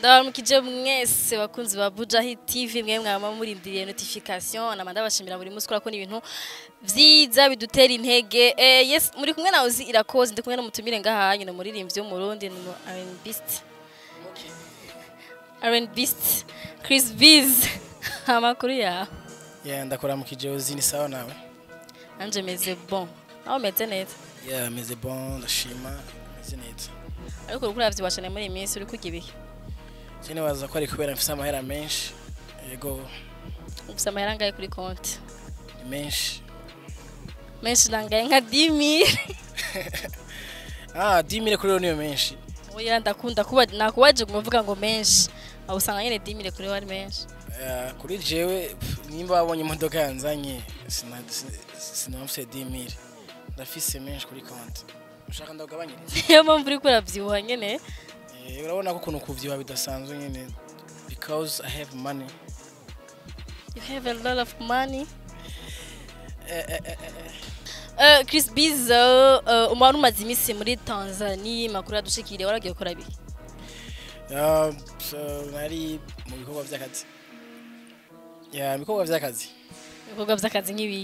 Ndabaramukije mwese bakunzi ba Bujahi TV mwe mwama murindiriye notification namanda bashimira buri munsi ko ibintu vyiza bidutera intege. Yes muri kumwe na Uzi Irakoze ndi kumwe no mutumire ngaha nyine muririmbyi w'umurundi no R&Beast Chris Biz amakuru ya ndakuramukije Uzi ni sawa nawe anje meze bon aho meze neza meze bon ndashima meze neza ariko urukuravye washane muri iyi minsi uri kugibihe Sine waza ko ari kubera mfise amahera menshi yego ufise amahera ngaye kuri konti menshi nangaye nka 10000 10000 kuri niyo menshi oya ndakunda kuba nakubaje kumuvuga ngo menshi aho usanga nyene 10000 kuri wari menshi kuri jewe nimba wabonye imodoka yanzanye sinamfise 10000 ndafise menshi kuri konti ushaka ndagabanyiriza iyo mpamvu uri kuravyibuha nyene urabona ko kuntu kuvyiba bidasanzwe nyene because I have money. You have a lot of money. Chris Biz umwana umaze imisi muri Tanzania makuru yadushikiriye waragiye gukora biki? Nari mu bikorwa vy'akazi. Ibikorwa vy'akazi. Ibikorwa vy'akazi nk'ibi.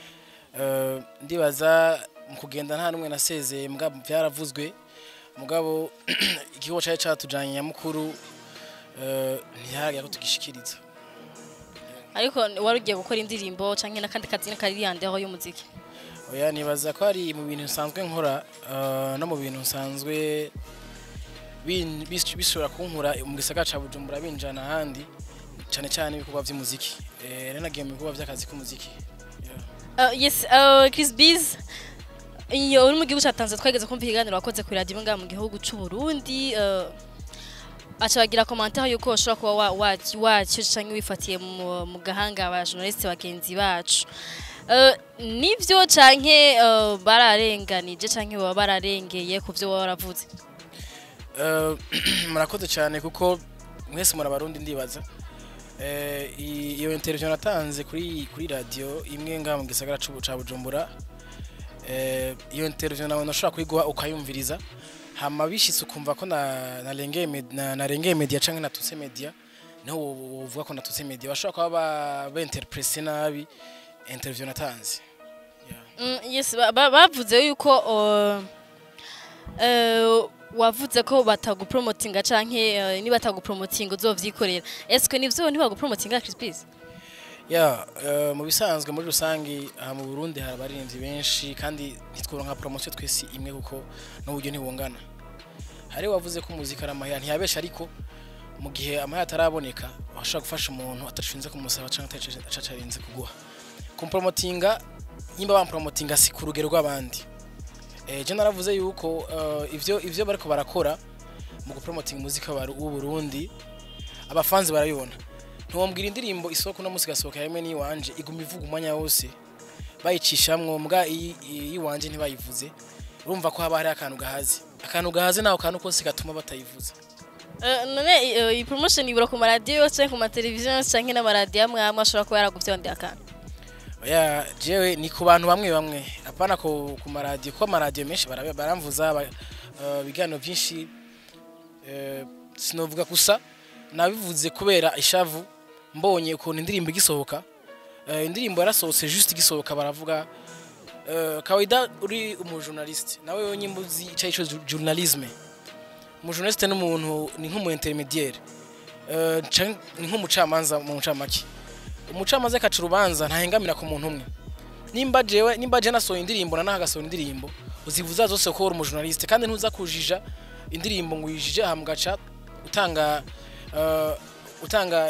Ndibaza mu kugenda nta numwe nasezeye mugabo vyaravuzwe mugabo ikigo cyaje cyatujanye nyamukuru ntiharagiye ko tugishikiriza ariko warugiye gukora indirimbo canke nakandi kazi nakari yandeho y'umuziki oya nibaza ko ari mu bintu nsanzwe nkora no mu bintu nsanzwe bishobora kunkura mu gisagara ca Bujumbura binjana handi cyane cyane ibikorwa by'umuziki nagiye mu bikorwa by'akazi k'umuziki yes Chris Biz iyo uri mu gihugu cya Tanzania twageze kumva ikiganiro wakoze ku radio ngaha mu gihugu cy'u Burundi acha bagira commentaire yuko ushobora kuba wacyo canke wifatiye mu gahanga aba journalist bagenzi bacu nivyo canke bararenganije canke baba bararengeye ku byo waravuze murakoze cyane kuko mwese murabarundi ndibaza iyo interview natanze kuri radio imwe ngaha mu gisagara ca Bujumbura iyo interview nawe nashobora kuyiguha ukayumviriza hama bishitse ukumva ko narengeye media canke natutse media niho uvuga ko natutse media bashobora kuba ba-interprete nabi interview natanze yes bavuze yuko wavuze ko batagupromotinga canke ni batagupromotinga uzovyikorera eske nivyo ntibagupromotinga Chris Biz mu bisanzwe muri rusangi mu Burundi hari abaririmbyi benshi kandi ntitworonka promotion twese imwe kuko n'uburyo ntibungana hari wavuze ko muzika aramahera ntiyabesha ariko mu gihe amahera ataraboneka washaka gufasha umuntu atashinze kumusaba canke atacacarinze kuguha kumpromotinga nyimba bampromotinga si ku rugero rw'abandi je naravuze yuko ivyo bariko barakora mu gupromotinga muzika w'u Burundi abafanzi barabibona ntuwambwira indirimbo isoko no musika soka yemwe ni wanje iguma ivuga umwanya wose bayicishamwe mbwa iwanje ntibayivuze urumva ko haba hari akantu gahaze naho kantu kose gatuma batayivuza none iyi promotion ibura ku radio cyangwa ku television cyangwa na radio amwe ashobora kuba yaraguvyondeye akantu jewe ni ku bantu bamwe apana ku radio ko amaradio menshi baramvuza biganiro byinshi sinovuga gusa nabivuze kubera ishavu mbonye ukuntu indirimbo igisohoka indirimbo yarasohotse juste igisohoka baravuga kawaida uri umujournaliste nawe yonyimbuzi icyo journalisme umujournaliste n'umuntu ni nk'umu intermediaire ni nk'umucamanza mu ncamake umucamanza kacu rubanza ntahengamira ku muntu umwe nimba je nasohoye indirimbo nahagasohoye indirimbo uzivuza zose ko uri umujournaliste kandi ntuza kujija indirimbo ngo uyijije ahamgaca utanga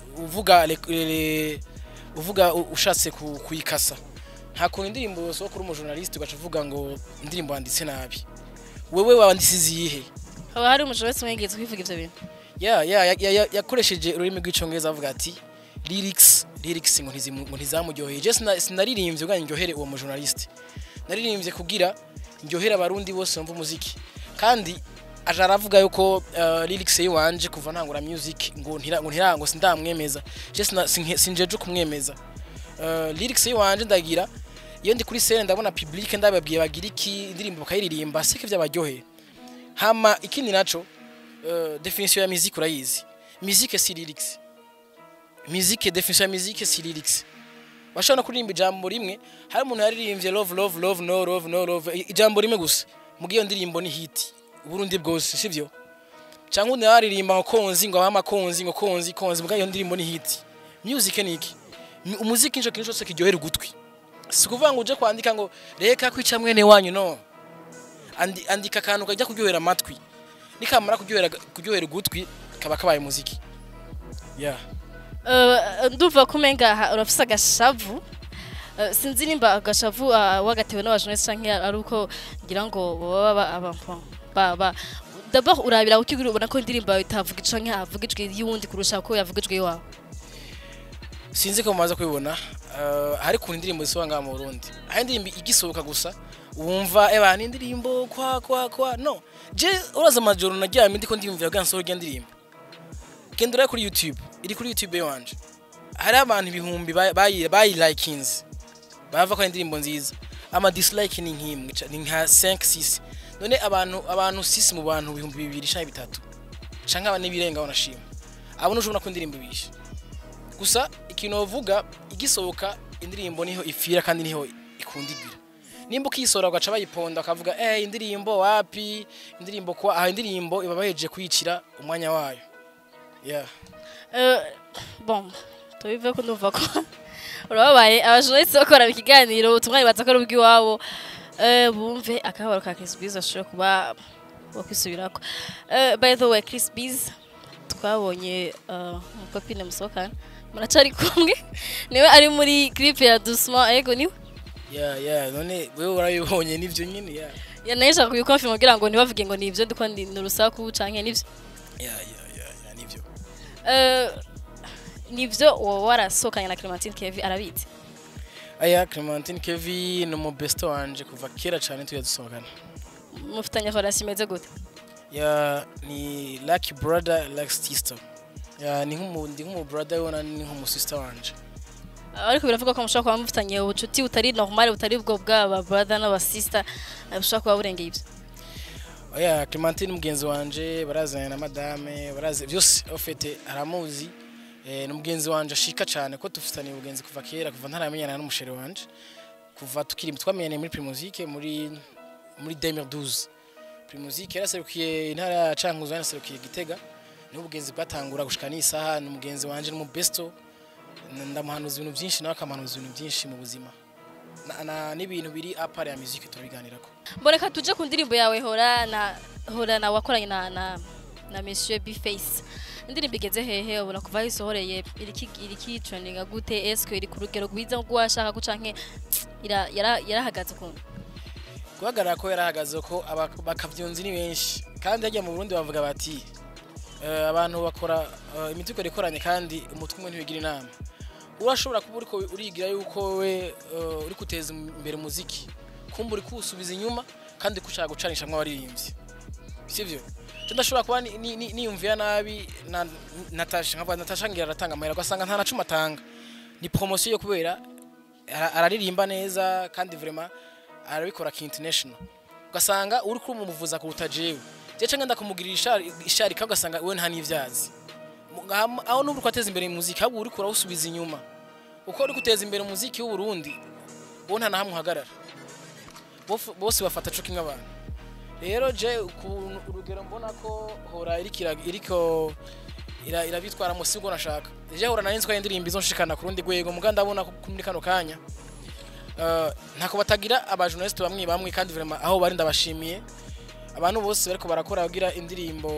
uvuga ushatse kuyikasa nta kuntu indirimbo yose wo kuri umujournaliste ugaca uvuga ngo indirimbo wanditse nabi wewe wanditse zihe haba hari umujournaliste mwegeze kwivuga ivyo bintu yakoresheje ururimi rw'icongereza avuga ati lyrics ngo ntizamuryoheye je sinaririmbye ubwo ndyohere uwo mujournaliste naririmbye kugira ndyohere abarundi bose bumva umuziki kandi aje aravuga yuko lyrics yiwanje kuva ntangura music ngo sindamwemeza je sinjeje kumwemeza lyrics yiwanje ndagira iyo ndi kuri scene ndabona public ndababwiye bagira iki indirimbo bakayiririmba sike byabaryoheye hama ikindi naco definition ya musique urayizi. Musique si lyrics. Musique definition ya musique si lyrics. Bashobora kuririmba ijambo rimwe, hari umuntu yaririmbye love love love no love no love ijambo rimwe gusa. Mugiyo ndirimbo ni hit. Uburundi bwose sivyo? Cyangwa undi yaririmba ngo konzi ngo abama konzi ngo konzi konzi mugiyo ndirimbo ni hit. Music ni iki? Umuziki njo kintu cyose kiryohera ugutwi. Si kuvuga ngo uje kwandika ngo reka kwica mwene wanyu no. Andika kantu kajya kuryohera amatwi. Nikamara kuryohera ugutwi kaba kabaye muziki. Yeah. Ndumva kumenga urafisa agashavu. Sinzi nimba agashavu wagatewe n'abajournaliste canke ari uko ngira ngo baba d'abord urabira ukigura ubona ko indirimbo yawe itavuga canke havugijwe y'uwundi kurusha ko yavugijwe iwawe. Sinzi ko mumaze kubibona hari ku indirimbo zisobanura mu Burundi. Hari indirimbo igisohoka gusa wumva ni indirimbo kwa no. Je uraza majoro naryamye ndiko ndiyumvira gansoro ry'indirimbo. Kendura kuri YouTube, iri kuri YouTube yanje. Hari abantu ibihumbi bayi likings. Bava ko indirimbo nziza. Ama dislike ni nkimwe ni nka 5 6. None abantu 6 mu bantu ibihumbi 2 canke 3. Canke abane birenga banashima. Abo nujubona ko indirimbo bishe. Gusa ikintu uvuga igisohoka indirimbo niho ifira kandi niho ikundigira. Nimba ukisora ugaca bayiponda akavuga indirimbo wapi indirimbo kwa indirimbo iba baheje kwicira umwanya wayo. Yeah. Bon, tubive ko ndumva ko urabaye abajournaliste bakora ikiganiro utumwa ibaza ko rubwi wabo bumve akabaro ka Chris Biz ashobora kuba bakwisubirako. By the way Chris Biz twabonye umukopine musokana muracari kumwe niwe ari muri clip ya Doucement ego niwe. Yeah none wewe urabibonye nivyo nyine nahisha kubikonfirm kugira ngo ntibavuge ngo nivyo ndiko nurusaku canke nivyo. Yeah nivyo. Nivyo warasokanye na Clementine Kevin arabizi. Clementine Kevin no mu best wanje kuva kera cyane tuyadusokana. Mufitanye relation imeze gute? Ni lucky brother like sister. Ni nk'umu brother wona ni nk'umu sister wanje. Ariko biravuga ko mushaka kuba mufitanye ubucuti utari normal utari bwo bwa brother n'aba sister abashaka kuba burengeye ibyo. Clementine mugenzi wanje barazanye na madame baraze byose ofete aramuzi n'umugenzi wanje ashika cyane ko tufitanye ubugenzi kuva kera kuva ntaramenyana n'umusheri wanje kuva tukiri twamenyane muri Primusique muri 2012. Primusique yaraserukiye intara Cankuzo yaraserukiye Gitega n'ubugenzi bwatangura gushika n'isaha n'umugenzi wanje no mu besto ndamuhanuza ibintu byinshi nawe akamanuza ibintu byinshi mu buzima n'ibintu biri apart ya musique turabiganirako. Mboneka tuje ku ndirimbo yawe hora na wakoranye na Monsieur B-Face. Indirimbo igeze hehe ubona kuva yisohoreye iriki trending gute eske iri ku rugero rwiza ngo washaka ko canke yarahagaze ukuntu? Guhagarara ko yarahagaze ko bakavyunzi ni benshi kandi hajya mu Burundi bavuga bati abantu bakora imitiko ikoranye kandi umutwe umwe ntibigira inama. Urashobora kuba uriko urigira yuko we uri kuteza imbere muziki kumbura kusubiza inyuma kandi kushaka gucanisha mw'abaririmbyi sivyo. Ndashobora kuba niyumvira nabi Natasha ngira aratanga amahera gasanga nta nacuma atanga ni promotion yo kubera araririmba neza kandi vraiment arabikora ki international ugasanga uri kumuvuza ku rutajewe je cyangwa ndakumugirisha ishari kagasanga we nta nivyazi aho n'ubwo kwateza imbere muziki ahubwo uri kurawusubiza inyuma uko uri guteza imbere muziki w'u Burundi bo nta nahamwe hagarara bose bafata cyo kimwe abantu. Rero je urugero mbona ko hora iriko irabitwara mu sigo nashaka je hora narinzwe indirimbo izonshikana ku rundi gwego muganda abona muri kano kanya ntako batagira abajournaliste bamwe kandi vraiment aho bari ndabashimiye abantu bose bariko barakora bagira indirimbo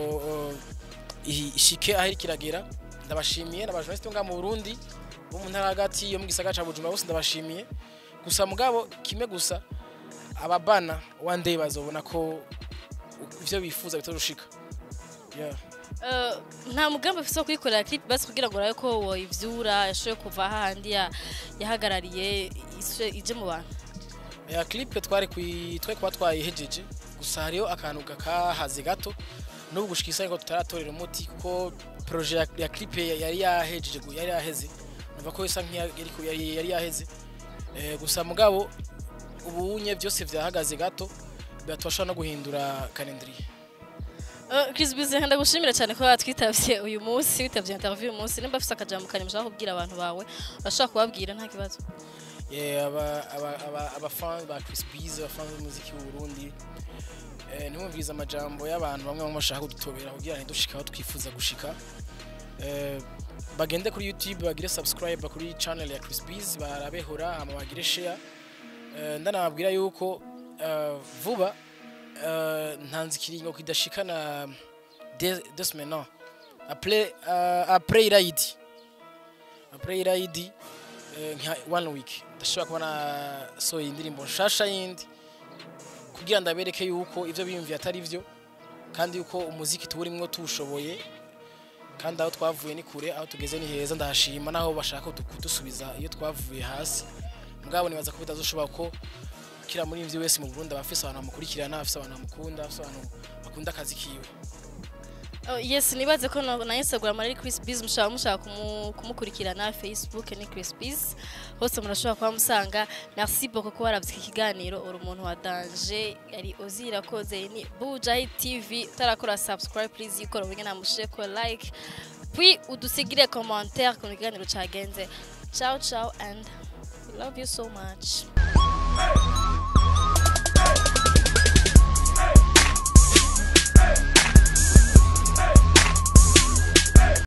ishike aho irikiragira ndabashimiye n'abajournaliste nga mu Burundi bo mu ntara hagati yo mu gisagara ca Bujumbura bose ndabashimiye gusa mugabo kimwe gusa ababana one day bazobona ko ivyo bifuza bitorushika. Nta mugambi ufise kuyikorera clip basi kugira ngo rayo ko woyivyura yashoye kuva handi yahagarariye ije mu bantu. Clip twari kuba twayihejeje gusa hariyo akantu gakahaze gato n'ubu gushikisa ngo tutaratorera umuti kuko projet ya clip yari yahejeje yari yaheze numva ko isa yari yaheze gusa mugabo ubunye byose vyahagaze gato batosha no guhindura calendrier. Chris Biz ndagushimira cyane ko watwitavye uyu munsi witavye interview uyu munsi nimba afise akajambo kanye mushaka kubwira abantu bawe urashaka kubabwira nta kibazo. aba fans ba Chris Biz abafans b'umuziki w'u Burundi nimumviza amajambo y'abantu bamwe bamwe bashaka kudutobera kugira ngo dushikaho twifuza gushika bagende kuri YouTube bagire subscribe kuri channel ya Chris Biz barabehora ama bagire share ndanababwira yuko vuba ntanzikiringo kidashikana deux semaines après Iraidi 1 week ndashobora kubona so indirimbo nshasha yindi kugira ndabereke yuko ivyo biyumviye atari byo kandi yuko umuziki tuwurimwo tuwushoboye kandi aho twavuye ni kure aho tugeze ni heza ndahashima naho bashaka kudusubiza iyo twavuye hasi mugabo nibaza ko bitazoshobora ko kira muri imvye wese mu Burundi abafise abantu bamukurikirana afise abantu bamukunda afise abantu bakunda akazi kiwe. Yes nibaze ko na Instagram ari Chris Biz mushaka kumukurikirana Facebook ni Chris Biz hose murashobora kwa musanga. Merci beaucoup ko waravye ikiganiro uri umuntu wa danger ari ozira koze ni Bujayi TV tarakora subscribe please yikora wengena mushe ko like puis udusigire commentaire ku kiganiro cagenze. Ciao and we love you so much.